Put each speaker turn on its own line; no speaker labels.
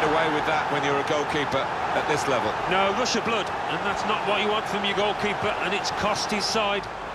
get away with that when you're a goalkeeper at this level.
No, rush of blood, and that's not what you want from your goalkeeper, and it's cost his side.